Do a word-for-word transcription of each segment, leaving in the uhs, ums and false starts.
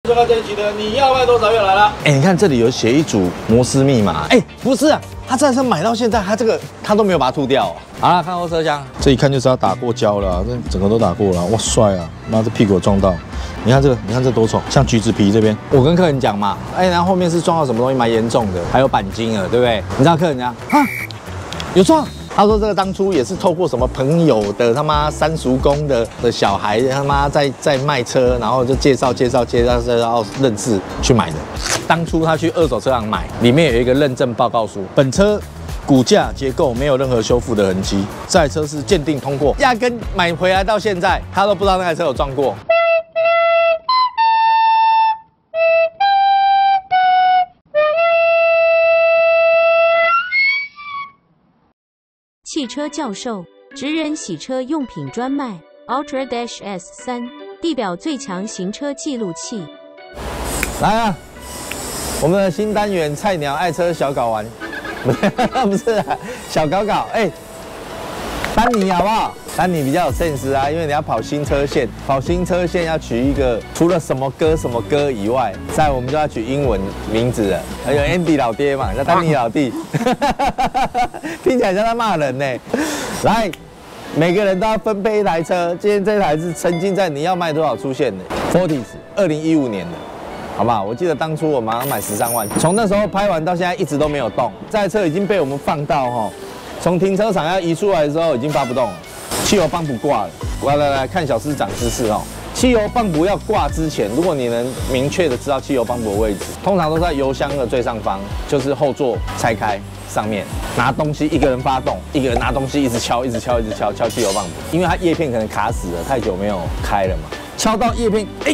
最后这一集的你要卖多少又来了。哎，你看这里有写一组摩斯密码。哎，不是啊，他这台车买到现在，他这个他都没有把它吐掉、哦。好了，看后车厢，这一看就是要打过胶了、啊，这整个都打过了。哇，帅啊！妈，这屁股撞到。你看这个，你看这多丑，像橘子皮这边。我跟客人讲嘛，哎，然后后面是撞到什么东西蛮严重的，还有钣金了，对不对？你知道客人讲啊，有撞。他说这个当初也是透过什么朋友的他妈三叔公的的小孩他妈在在卖车，然后就介绍介绍介绍介绍认识去买的。当初他去二手车行买，里面有一个认证报告书，本车骨架结构没有任何修复的痕迹，这台车是鉴定通过，压根买回来到现在他都不知道那台车有撞过。 汽车教授，职人洗车用品专卖 Ultra Dash S 三，地表最强行车记录器。 来啊，我们的新单元菜鸟爱车小睾丸，不是啊，小搞搞，哎、欸，丹尼好不好？丹尼比较有 sense 啊，因为你要跑新车线，跑新车线要取一个除了什么歌什么歌以外，再我们就要取英文名字了。还有 Andy 老爹嘛，叫丹尼老弟，听起来像在骂人呢。来，每个人都要分配一台车。今天这台是曾经在你要卖多少出现的 Fortis， 二零一五年的。好不好？我记得当初我马上买十三万，从那时候拍完到现在一直都没有动。这台车已经被我们放到哈，从停车场要移出来的时候已经发不动了，汽油泵不挂了。来来来看小师长知识哦，汽油泵不要挂之前，如果你能明确的知道汽油泵的位置，通常都在油箱的最上方，就是后座拆开上面拿东西，一个人发动，一个人拿东西一直敲，一直敲，一直敲，敲汽油泵，因为它叶片可能卡死了，太久没有开了嘛，敲到叶片，哎。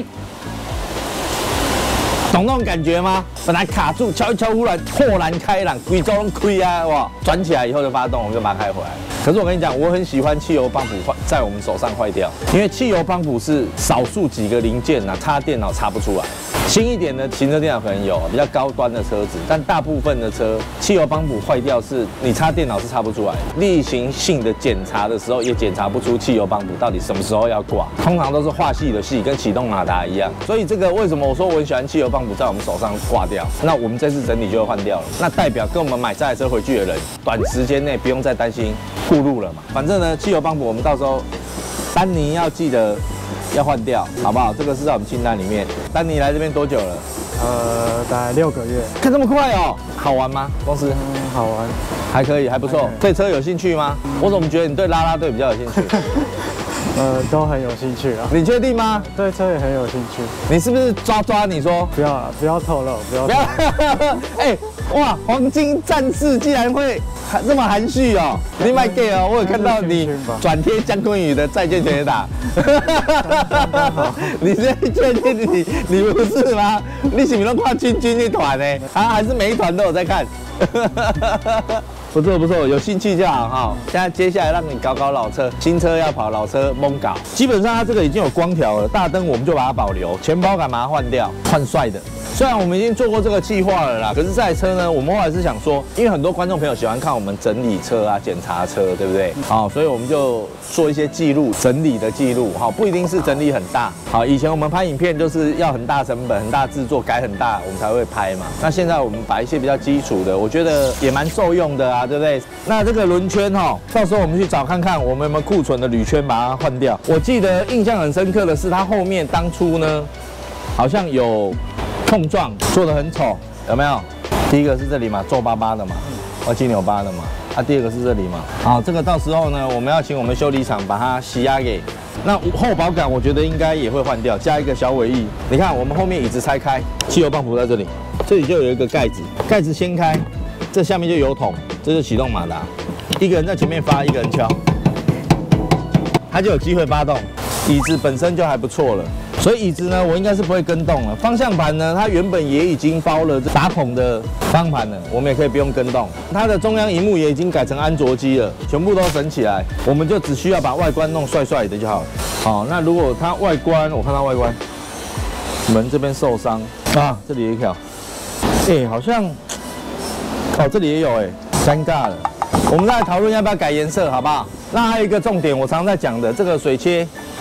懂那种感觉吗？本来卡住，敲一敲，忽然豁然开朗，贵州拢开啊，哇！转起来以后就发动，我们就把它开回来。可是我跟你讲，我很喜欢汽油泵补坏在我们手上坏掉，因为汽油泵补是少数几个零件啊，插电脑插不出来。新一点的行车电脑可能有，比较高端的车子，但大部分的车汽油泵补坏掉是你插电脑是插不出来的。例行性的检查的时候也检查不出汽油泵补到底什么时候要挂，通常都是化细的细，跟启动马达一样。所以这个为什么我说我很喜欢汽油泵补在我们手上挂掉？那我们这次整体就会换掉了，那代表跟我们买这台车回去的人，短时间内不用再担心护路了嘛。反正呢，汽油泵补我们到时候丹尼要记得。要换掉，好不好？这个是在我们清单里面。丹尼来这边多久了？ 呃，大概六个月。 看这么快哦，好玩吗？公司？ 嗯，好玩， 还可以，还不错。对车有兴趣吗？我怎么觉得你对啦啦队比较有兴趣？ 呃，都很有兴趣啊。 你确定吗？ 对车也很有兴趣。 你是不是抓抓？你说不要了，不要透露，不要。不要。 哎，哇，黄金战士竟然会这么含蓄哦！你买 gay 哦，我有看到你转贴姜昆宇的《再见全垒打》。你现在确定你你不是吗？你是不是都看军军那团呢？啊，还是每一团都有在看？不错不错，有兴趣就好哈。现在接下来让你搞搞老车，新车要跑，老车蒙搞。基本上它这个已经有光条了，大灯我们就把它保留，前包杆把它换掉，换帅的。虽然我们已经做过这个计划了啦，可是这台车呢，我们后来是想说，因为很多观众朋友喜欢看我们整理车啊、检查车，对不对？好，所以我们就做一些记录，整理的记录，好，不一定是整理很大。好，以前我们拍影片就是要很大成本、很大制作，改很大，我们才会拍嘛。那现在我们把一些比较基础的，我觉得也蛮受用的啊，对不对？那这个轮圈哈，到时候我们去找看看，我们有没有库存的铝圈把它换掉。我记得印象很深刻的是，它后面当初呢，好像有碰撞做得很丑，有没有？第一个是这里嘛，皱巴巴的嘛，歪七扭八的嘛。啊，第二个是这里嘛。好，这个到时候呢，我们要请我们修理厂把它洗压给。那后保杆我觉得应该也会换掉，加一个小尾翼。你看，我们后面椅子拆开，汽油泵补在这里，这里就有一个盖子，盖子掀开，这下面就油桶，这是启动马达。一个人在前面发，一个人敲，它就有机会发动。椅子本身就还不错了。所以椅子呢，我应该是不会跟动了。方向盘呢，它原本也已经包了打孔的方向盘了，我们也可以不用跟动。它的中央萤幕也已经改成安卓机了，全部都省起来，我们就只需要把外观弄帅帅的就好了。好，那如果它外观，我看它外观，门这边受伤啊，这里有一条，哎、欸，好像，哦，这里也有哎、欸，尴尬了。我们再来讨论要不要改颜色，好不好？那还有一个重点，我常常在讲的这个水切。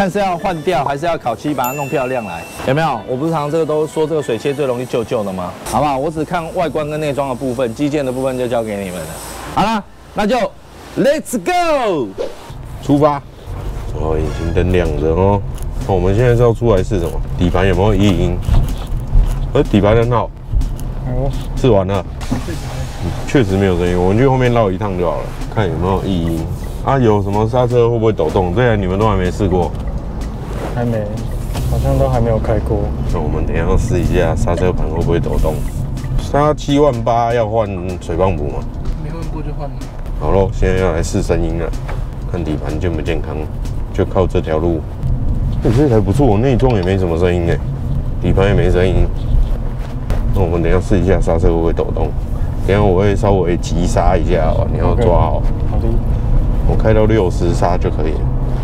看是要换掉还是要烤漆把它弄漂亮来，有没有？我不是常常这个都说这个水切最容易旧旧的吗？好不好？我只看外观跟内装的部分，基建的部分就交给你们了。好啦，那就 Let's go， 出发。哦，引擎灯亮着哦。哦，我们现在是要出来试什么？底盘有没有异音？呃，底盘很好。哦，试完了。确实没有声音，我们去后面绕一趟就好了，看有没有异音。啊，有什么刹车会不会抖动？这台你们都还没试过？ 还没，好像都还没有开过。 那我们等一下要试一下刹车盘会不会抖动。刹七万八要换水泵补吗？ 没换过就换了。 好咯，现在要来试声音了，看底盘健不健康，就靠这条路。欸、这台不错，内装也没什么声音哎，底盘也没声音。那我们等一下试一下刹车会不会抖动。等一下我会稍微急刹一下哦，你要抓好。 好的。 我开到六十刹就可以了。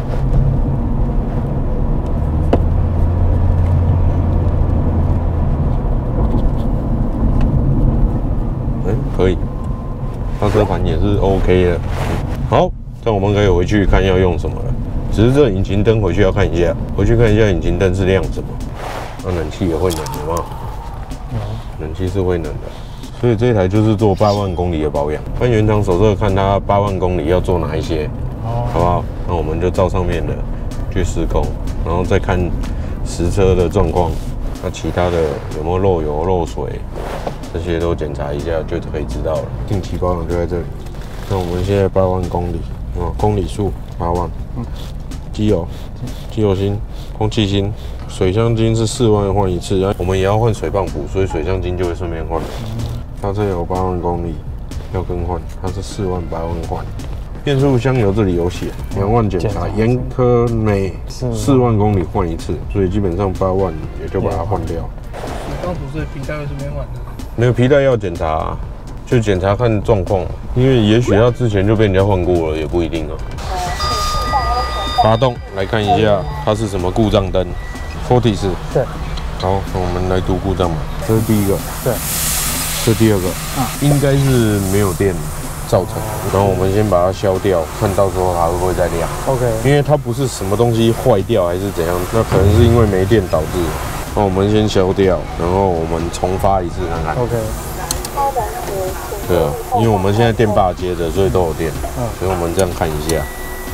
嗯，可以。刹车盘也是 OK 的。好，这样我们可以回去看要用什么了。只是这引擎灯回去要看一下，回去看一下引擎灯是亮什么。那冷气也会冷的吗？冷气是会冷的。所以这一台就是做八万公里的保养。按原厂手册看它八万公里要做哪一些，好不好？那我们就照上面的去施工，然后再看实车的状况，那其他的有没有漏油、漏水，这些都检查一下就可以知道了。定期保养就在这里。那我们现在八万公里，啊，公里数八万。机油，机油芯、空气芯。水箱精是四万换一次，我们也要换水泵补，所以水箱精就会顺便换。它这有八万公里要更换，它是四万八万换。变速箱油这里有写，两万检查，严苛每四万公里换一次，所以基本上八万也就把它换掉。 水泵补所以皮带会顺便换的。 没有皮带要检查，就检查看状况，因为也许它之前就被人家换过了，也不一定哦。发动来看一下，它是什么故障灯 ？Fortis。 对。 好，那我们来读故障码。这是第一个。 对。 这第二个。啊。应该是没有电造成的。然后我们先把它消掉，看到时候它会不会再亮。 OK。 因为它不是什么东西坏掉还是怎样，那可能是因为没电导致的。那我们先消掉，然后我们重发一次看看。 OK。 对啊，因为我们现在电霸接着，所以都有电。嗯。所以我们这样看一下。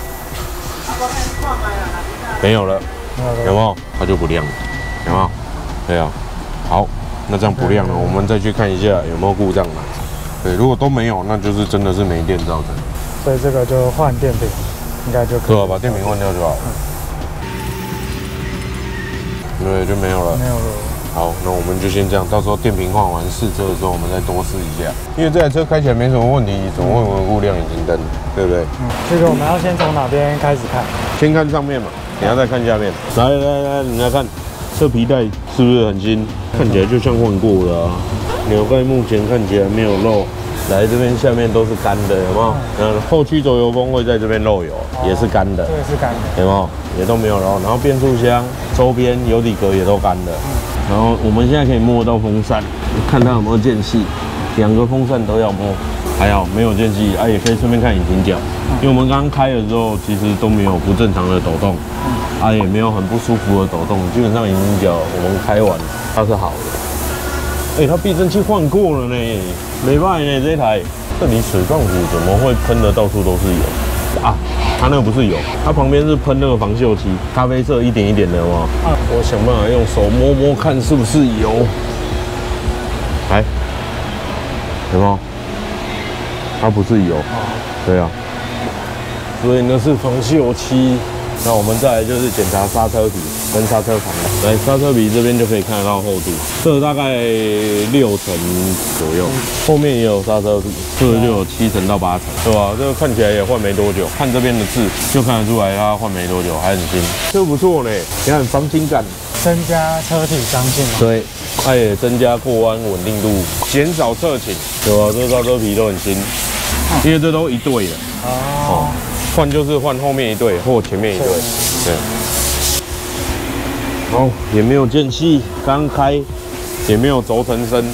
没有了，有没有？它就不亮了，有没有？对啊，好，那这样不亮了，我们再去看一下有没有故障了。对，如果都没有，那就是真的是没电造成。 所以这个就换电瓶，应该就可以。 对啊，把电瓶换掉就好了。对，就没有了。 没有了。 好，那我们就先这样，到时候电瓶换完试车的时候，我们再多试一下。因为这台车开起来没什么问题，怎么会维护亮引擎灯？对不对？ 嗯，这个我们要先从哪边开始看？ 先看上面嘛，等下再看下面。来来来，你来看，这皮带是不是很新？看起来就像换过的啊。纽盖目前看起来没有漏。来这边下面都是干的，有没有？嗯，后驱轴油封会在这边漏油，也是干的。 这个是干的， 有没有？也都没有漏。然后变速箱周边油底壳也都干的。然后我们现在可以摸到风扇，看它有没有间隙，两个风扇都要摸。还好没有间隙啊，也可以顺便看引擎角，因为我们刚刚开的时候其实都没有不正常的抖动，啊也没有很不舒服的抖动，基本上引擎角我们开完它是好的。哎，它避震器换过了呢，没坏呢这台。这里水泵补怎么会喷的到处都是油啊？它那个不是油，它旁边是喷那个防锈漆，咖啡色一点一点的嘛。啊，我想办法用手摸摸看是不是油。来，有没有？它不是油，对啊，所以呢是防锈漆。那我们再来就是检查刹车皮跟刹车盘。来，刹车皮这边就可以看得到厚度，这大概六成左右，后面也有刹车皮，这个就有七成到八成，对吧？这个看起来也换没多久，看这边的字就看得出来它换没多久，还很新，这不错呢。你看防倾感， 增加车体刚性嘛。 对，它也增加过弯稳定度，减少侧倾，对吧？这刹车皮都很新。因为这都一对的哦，换就是换后面一对或前面一对，对。哦，也没有间隙，刚开，也没有轴承声。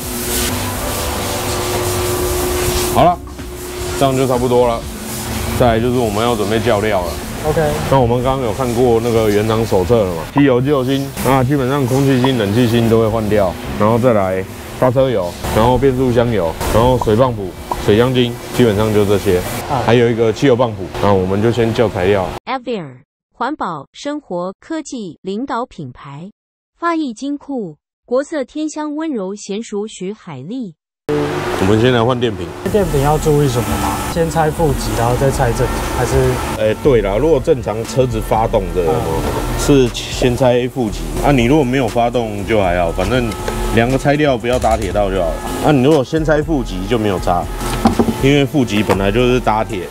好了，这样就差不多了。再来就是我们要准备叫料了。 OK。 那我们刚刚有看过那个原厂手册了嘛？机油救星啊，基本上空气芯、冷气芯都会换掉，然后再来刹车油，然后变速箱油，然后水泵补、水箱精，基本上就这些。啊、还有一个汽油泵补，那我们就先叫材料。 Avir 环保、生活、科技领导品牌，发艺金库，国色天香，温柔娴熟，许海丽。 我们先来换电瓶。 电瓶要注意什么吗？先拆负极，然后再拆正极，还是？ 哎、欸，对啦，如果正常车子发动的，嗯、是先拆负极啊。你如果没有发动就还好，反正两个拆掉，不要打铁道就好了。啊，你如果先拆负极就没有差，因为负极本来就是打铁。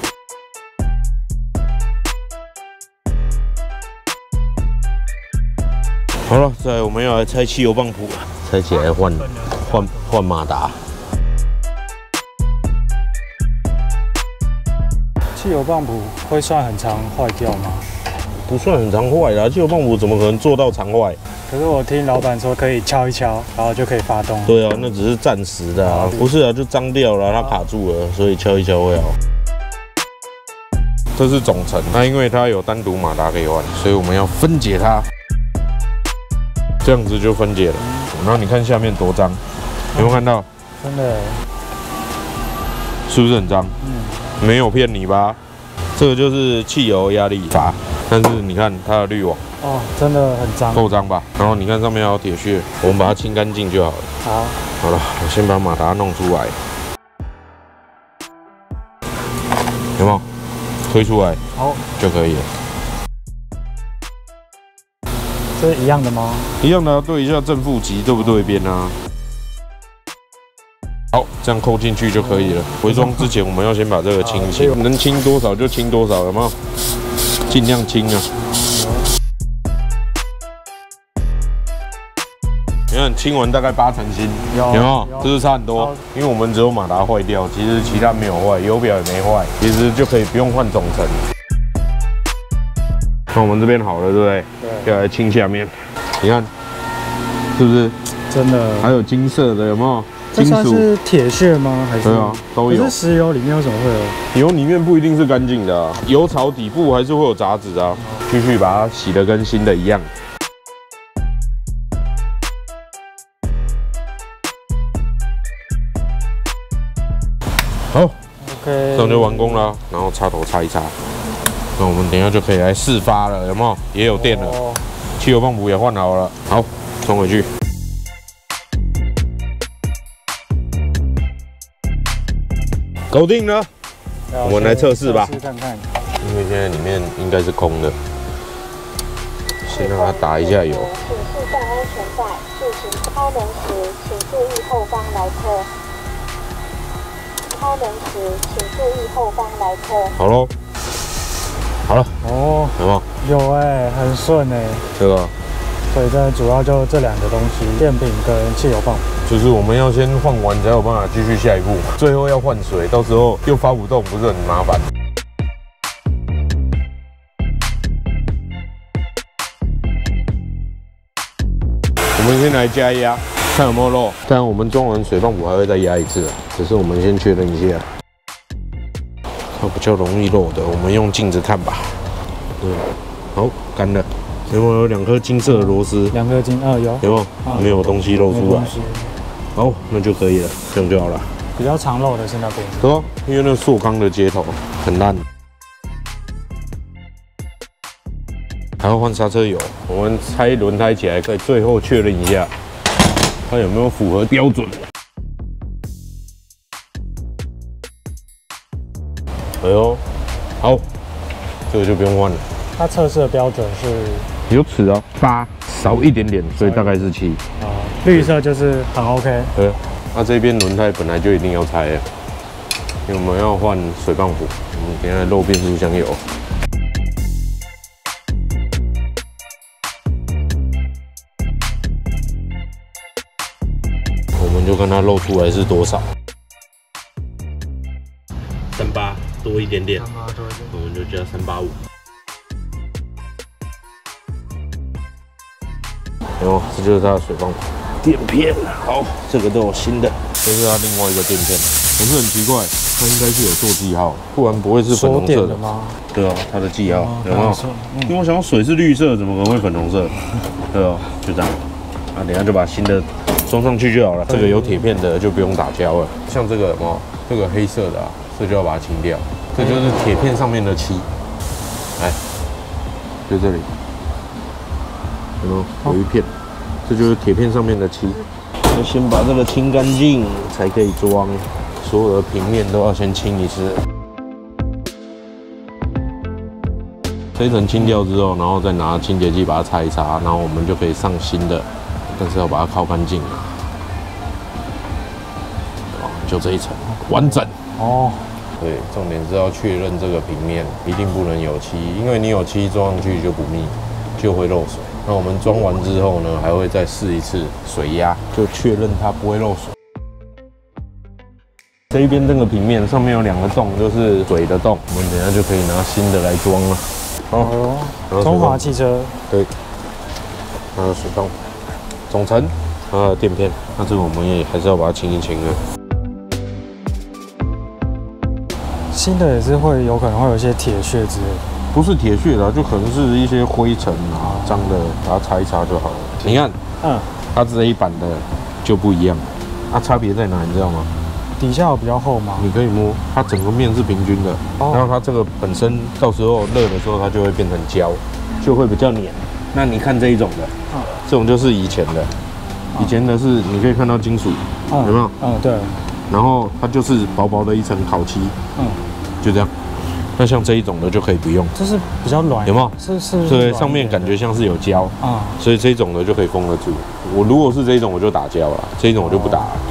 好了，再来我们要来拆汽油泵浦，拆起来换换换马达。 汽油泵浦会算很常坏掉吗？ 不算很常坏啦，汽油泵浦怎么可能做到常坏？ 可是我听老板说可以敲一敲，然后就可以发动。 对啊，那只是暂时的啊，不是啊，就脏掉了，它卡住了，所以敲一敲会好。这是总成，那因为它有单独马达可以换，所以我们要分解它。这样子就分解了，然后你看下面多脏，有没有看到？ 真的， 是不是很脏？ 嗯， 没有骗你吧？这个就是汽油压力阀，但是你看它的滤网， 哦，真的很脏， 够脏吧？然后你看上面还有铁屑，我们把它清干净就好了。 好， 好了，我先把马达弄出来，有没有？推出来， 好就可以了。 这是一样的吗？ 一样的、啊，对一下正负极对不对边啊？好，这样扣进去就可以了。回装之前，我们要先把这个清一清，能清多少就清多少，有没有？尽量清啊。你看清完大概八成新，有没有？是不是差很多？因为我们只有马达坏掉，其实其他没有坏，油表也没坏，其实就可以不用换总成。那我们这边好了，对不对？对。要来清下面，你看，是不是？ 真的。还有金色的，有没有？ 这算是铁屑吗？还是？ 对啊，都有。 可是石油里面为什么会有？ 油里面不一定是干净的啊，油槽底部还是会有杂质啊。继续把它洗得跟新的一样。好 ，OK， 这样就完工了。然后插头插一插。那我们等一下就可以来试发了，有没有？也有电了，哦、汽油泵浦也换好了。好，装回去。搞定了，我们来测试吧。 试看看。 因为现在里面应该是空的，先让它打一下油。请视线安全带，进行超能时，请注意后方来车。超能时，请注意后方来车。好喽。好了哦，有没有？ 有哎、欸，很顺哎、欸。 对吧？ 所以这主要就这两个东西，电瓶跟汽油泵。 就是我们要先换完，才有办法继续下一步。最后要换水，到时候又发不动，不是很麻烦？我们先来加压，看有没有漏。当然，我们装完水泵浦还会再压一次啊，只是我们先确认一下。它比较容易漏的，我们用镜子看吧。对，好，干了。有没有两颗金色的螺丝？ 两颗金，啊有。 有没有？啊、没有东西漏出来。好，那就可以了，这样就好了。 比较常漏的是那边。 对啊，因为那塑钢的接头很烂。还要换刹车油，我们拆轮胎起来，可以最后确认一下，它有没有符合标准。哎呦，好，这个就不用换了。 它测试的标准是有尺啊，八少一点点，所以大概是七。 啊，绿色就是很 OK。 对，那这边轮胎本来就一定要拆了，因为我们要换水泵浦，我们等下漏变速箱油。我们就看它漏出来是多少。三八多一点点，三八多一点，我们就加三八五。有，这就是它的水泵浦。 垫片，好，这个都有新的，这是它另外一个垫片，可是很奇怪，它应该是有做记号，不然不会是粉红色的吗？ 对啊，它的记号、哦、有没有？ 嗯、 因为我想要水是绿色，怎么可能会粉红色？对哦，就这样。啊，等一下就把新的装上去就好了。这个有铁片的就不用打胶了。像这个有没有？这个黑色的啊，这就要把它清掉。这就是铁片上面的漆。来，就这里，有没有？有一片，这就是铁片上面的漆。要先把这个清干净，才可以装。所有的平面都要先清一次。这一层清掉之后，然后再拿清洁剂把它擦一擦，然后我们就可以上新的，但是要把它烤干净。哦，就这一层完整哦。对，重点是要确认这个平面一定不能有漆，因为你有漆装上去就不密，就会漏水。那我们装完之后呢，还会再试一次水压，就确认它不会漏水。这一边这个平面上面有两个洞，就是水的洞，我们等一下就可以拿新的来装了。 哦，中华汽车对，还有水洞，总成，还有垫片，那这个我们也还是要把它清一清的。 新的也是会有可能会有一些铁屑之类的， 不是铁屑啦，就可能是一些灰尘啊、脏的，把它擦一擦就好了。你看，嗯，它这一版的就不一样，它差别在哪？你知道吗？ 底下有比较厚吗？ 你可以摸，它整个面是平均的，哦、然后它这个本身到时候热的时候，它就会变成胶，就会比较黏。那你看这一种的，嗯、这种就是以前的，以前的是你可以看到金属，嗯、有没有？ 嗯，对。 然后它就是薄薄的一层烤漆，嗯，就这样。那像这一种的就可以不用， 这是比较软， 有没有？ 是是， 对，上面感觉像是有胶啊，所以这种的就可以封得住。我如果是这一种，我就打胶了，这一种我就不打了。哦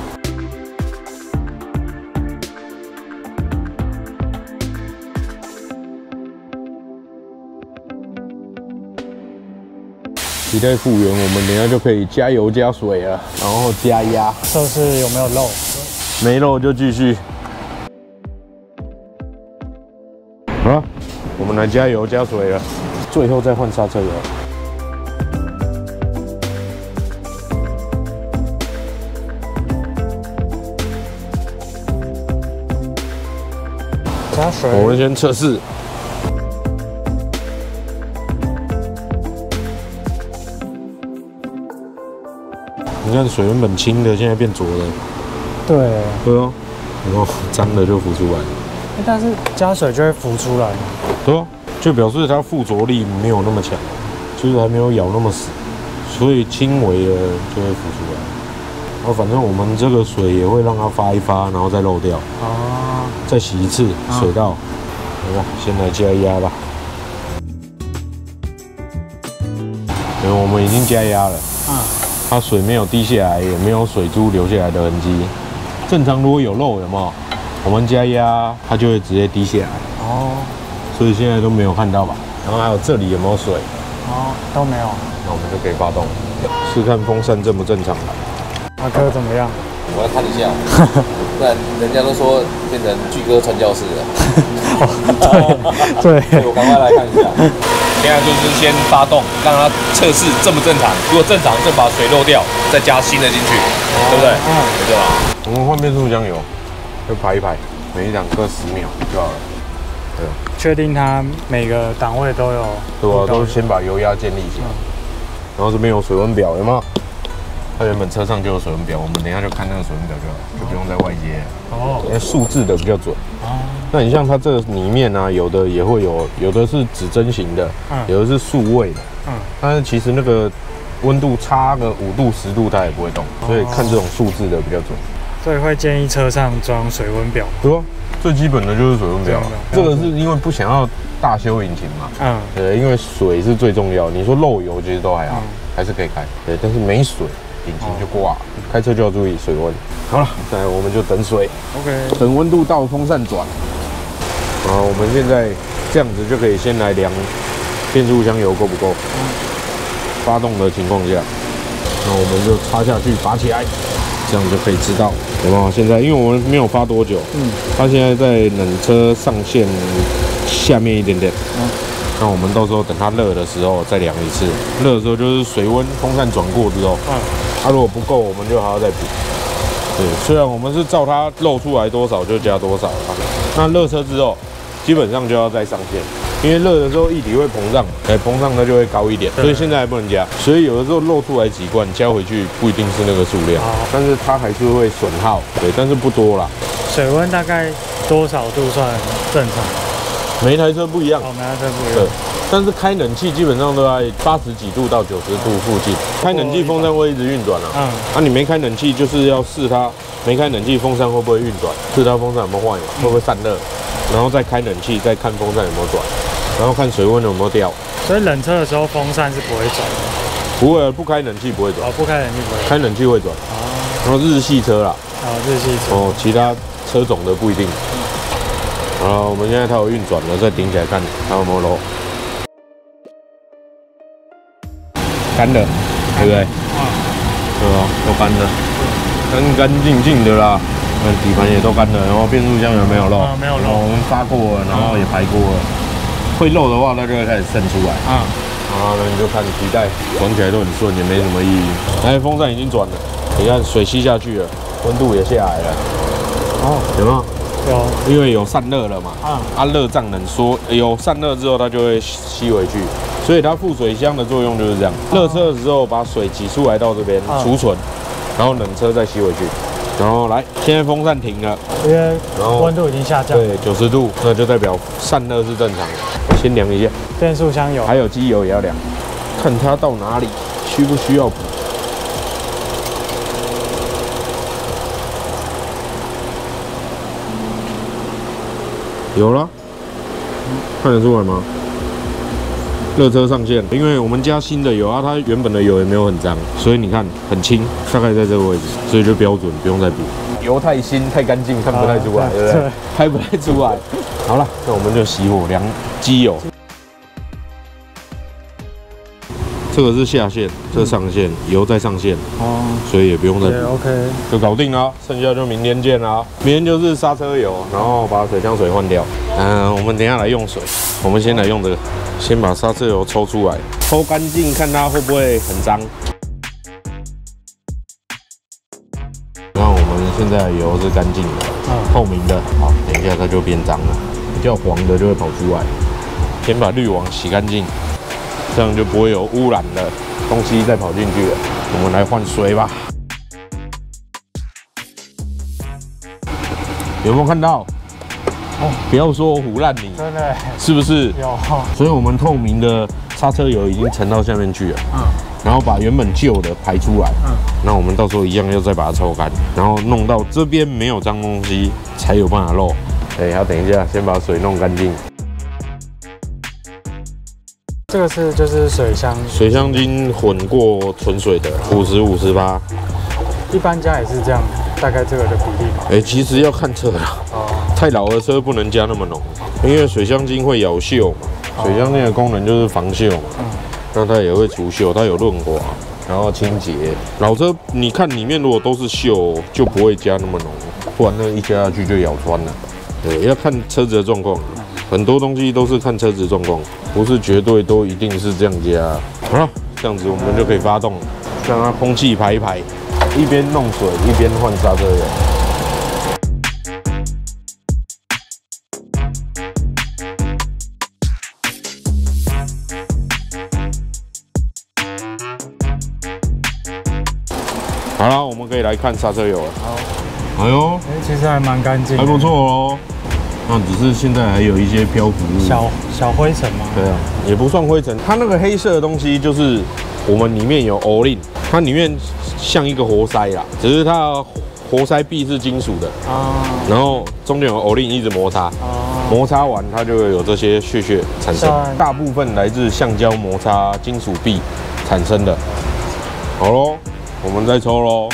期待复原，我们等一下就可以加油加水了，然后加压， 测试有没有漏， 没漏就继续。好了，我们来加油加水了，最后再换刹车油。 加水， 我们先测试。你看水原本清的，现在变浊了。 对。 对哦，然后脏的就浮出来。 但是加水就会浮出来。 对哦，就表示它附着力没有那么强，就是还没有咬那么死，所以轻微的就会浮出来。然后反正我们这个水也会让它发一发，然后再漏掉。啊。再洗一次水道。好吧，先来加压吧。因为我们已经加压了。啊。它水没有滴下来，也没有水珠流下来的痕迹。正常如果有漏，有没有？我们加压，它就会直接滴下来。哦。所以现在都没有看到吧？然后还有这里有没有水？ 哦，都没有。 那我们就可以发动，试看风扇正不正常。 阿哥怎么样？ 我要看一下，不然人家都说变成巨哥传教士了。 对对， 我赶快来看一下。现在就是先发动，让它测试正不正常。如果正常，就把水漏掉，再加新的进去，哦、对不对？嗯，对吧？ 我们换变速箱油，就排一排，每一档各十秒就好了。对。 确定它每个档位都有。 对啊，都先把油压建立起来。嗯、然后这边有水温表，有没有？它原本车上就有水温表，我们等一下就看那个水温表就好，就不用在外接。哦。因为数字的比较准。哦。那你像它这个里面呢、啊，有的也会有，有的是指针型的，嗯、有的是数位的，嗯，但是其实那个温度差个五度十度它也不会动，所以看这种数字的比较准。 所以会建议车上装水温表。 对啊，最基本的就是水温表。这个是因为不想要大修引擎嘛，嗯，对，因为水是最重要。你说漏油其实都还好，嗯、还是可以开，对，但是没水引擎就挂了。开车就要注意水温。好了，再来我们就等水 ，OK， 等温度到，风扇转。啊，我们现在这样子就可以先来量变速箱油够不够。嗯、发动的情况下，那我们就插下去，拔起来，这样就可以知道有没有。现在因为我们没有发多久，嗯，它现在在冷车上限下面一点点。嗯，那我们到时候等它热的时候再量一次。热的时候就是水温风扇转过之后，嗯， 啊，如果不够，我们就还要再补。对，虽然我们是照它漏出来多少就加多少啊。那热车之后，基本上就要再上线，因为热的时候液体会膨胀，哎，膨胀它就会高一点，所以现在还不能加。所以有的时候漏出来几罐，加回去不一定是那个数量，但是它还是会损耗，对，但是不多啦。 水温大概多少度算正常？ 每一台车不一样， 哦，每台车不一样。 对，但是开冷气基本上都在八十几度到九十度附近。开冷气风扇会一直运转啊。嗯。啊，你没开冷气就是要试它，没开冷气风扇会不会运转？试它风扇有没有坏，会不会散热，然后再开冷气，再看风扇有没有转，然后看水温有没有掉。 所以冷车的时候风扇是不会转的。 不会，不开冷气不会转。 哦，不开冷气不会。 开冷气会转。哦。然后日系车啦。 哦，日系车。 哦，其他车种的不一定。好，我们现在它有运转了，再顶起来看它有没有漏。干的，对不对？啊，对吧？都干的，干干净净的啦。那底盘也都干的，然后变速箱有没有漏？ 啊，没有漏。 我们发过了，然后也排过了。会漏的话，它就会开始渗出来。啊，然后呢，你就看皮带转起来都很顺，也没什么意义。哎，风扇已经转了，你看水吸下去了，温度也下来了。哦，有没有？有，因为有散热了嘛。啊，啊，热胀冷缩，有散热之后，它就会吸回去。所以它副水箱的作用就是这样，热车的时候把水挤出来到这边储存，然后冷车再吸回去，然后来，现在风扇停了， 因为温度已经下降， 对，九十度，那就代表散热是正常的。先量一下， 变速箱有， 还有机油也要量，看它到哪里，需不需要补。有了，看得出来吗？热车上线，因为我们加新的油啊，它原本的油也没有很脏，所以你看很轻，大概在这个位置，所以就标准，不用再补。油太新太干净，看不太出来，对不对？拍不太出来。好了，那我们就熄火量机油。这个是下线，这上线，油再上线，哦，所以也不用再补 ，OK， 就搞定了，剩下就明天见啦。明天就是刹车油，然后把水箱水换掉。嗯，我们等一下来用水，我们先来用这个，先把刹车油抽出来，抽干净，看它会不会很脏。然后我们现在的油是干净的，透明的，好，等一下它就变脏了，比较黄的就会跑出来。先把滤网洗干净。这样就不会有污染的东西再跑进去了。我们来换水吧。有没有看到？哦，不要说我唬烂你， 真的， 是不是？ 有。 所以我们透明的刹车油已经沉到下面去了。嗯。然后把原本旧的排出来。嗯。那我们到时候一样要再把它抽干，然后弄到这边没有脏东西，才有办法漏。哎，要等一下，先把水弄干净。 这个是就是水箱， 水箱精混过纯水的，五十五十八。 一般家也是这样，大概这个的比例嘛。 哎，其实要看车啦，哦，太老的车不能加那么浓，因为水箱精会咬锈嘛。水箱精的功能就是防锈嘛，嗯，那它也会除锈，它有润滑，然后清洁。老车你看里面如果都是锈，就不会加那么浓，不然那一加下去就咬穿了。对，要看车子的状况。很多东西都是看车子状况，不是绝对都一定是这样加。好了，这样子我们就可以发动了，让它空气排一排，一边弄水一边换刹车油。好了，我们可以来看刹车油了。好，哎呦， 哎，其实还蛮干净， 还不错哦。那只是现在还有一些漂浮物， 小小灰尘吗？ 对啊，也不算灰尘。它那个黑色的东西就是我们里面有欧令，它里面像一个活塞啦，只是它活塞壁是金属的啊，然后中间有欧令一直摩擦，摩擦完它就会有这些屑屑产生，大部分来自橡胶摩擦金属壁产生的。好咯，我们再抽咯。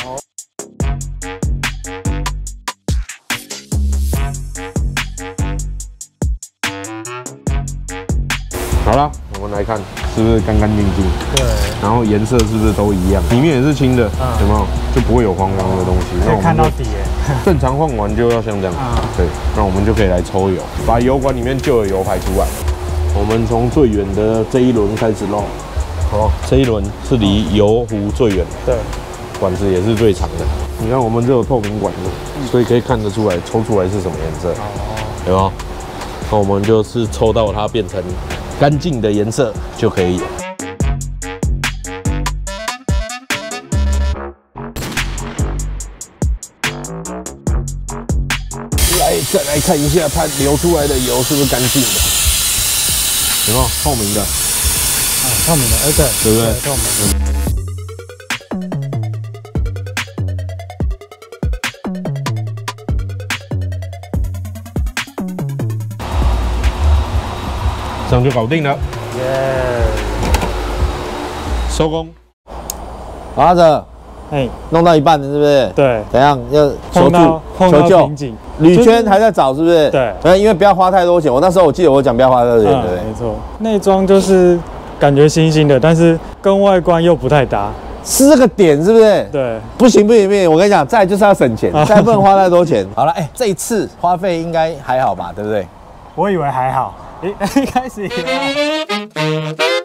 好了，我们来看是不是干干净净？对。然后颜色是不是都一样？里面也是清的，嗯、有没有？就不会有黄黄的东西。 可以看到底耶。 正常换完就要像这样。嗯、对。那我们就可以来抽油，把油管里面旧的油排出来。我们从最远的这一轮开始漏。好，这一轮是离油壶最远。 对。 管子也是最长的。你看我们这有透明管子，所以可以看得出来抽出来是什么颜色，有没有？那我们就是抽到它变成干净的颜色就可以了。来，再来看一下它流出来的油是不是干净的，有没有透明的？ 啊，透明的，而且对不对？ 透明的。 这样就搞定了， 耶！ 收工。 阿哲， 哎， 弄到一半了是不是？ 对， 怎样要求碰到助碰到求救瓶？颈， 铝圈还在找是不是？ 对呃，因为不要花太多钱。我那时候我记得我讲不要花太多钱，对不对？ 没错。内装就是感觉新新的，但是跟外观又不太搭。 是这个点是不是？ 对， 不行不行不行，我跟你讲，再就是要省钱，再不能花太多钱。好了，哎，这一次花费应该还好吧，对不对？ 我以为还好，一一开始以为。